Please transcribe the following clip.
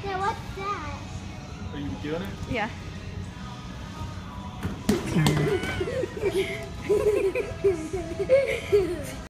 Yeah, what's that? Are you doing it? Yeah.